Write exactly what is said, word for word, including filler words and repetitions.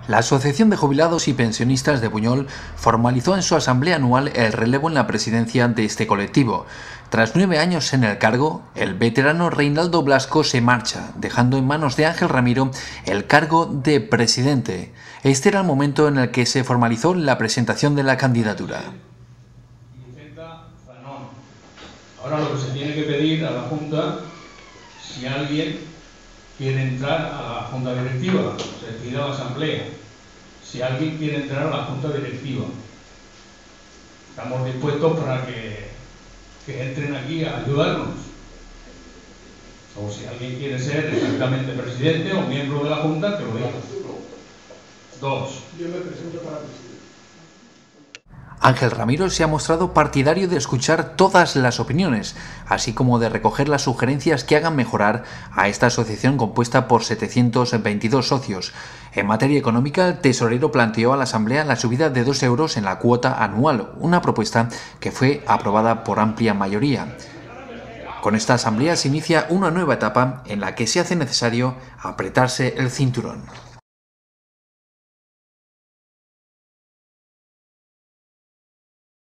La Asociación de Jubilados y Pensionistas de Buñol formalizó en su asamblea anual el relevo en la presidencia de este colectivo. Tras nueve años en el cargo, el veterano Reinaldo Blasco se marcha, dejando en manos de Ángel Ramiro el cargo de presidente. Este era el momento en el que se formalizó la presentación de la candidatura. Ahora lo que se tiene que pedir a la Junta, si alguien quiere entrar a la Junta Directiva, se pide a la Asamblea, si alguien quiere entrar a la Junta Directiva. Estamos dispuestos para que, que entren aquí a ayudarnos. O si alguien quiere ser exactamente presidente o miembro de la Junta, que lo diga. Dos. Yo me presento para presidente. Ángel Ramiro se ha mostrado partidario de escuchar todas las opiniones, así como de recoger las sugerencias que hagan mejorar a esta asociación compuesta por setecientos veintidós socios. En materia económica, el tesorero planteó a la Asamblea la subida de dos euros en la cuota anual, una propuesta que fue aprobada por amplia mayoría. Con esta Asamblea se inicia una nueva etapa en la que se hace necesario apretarse el cinturón.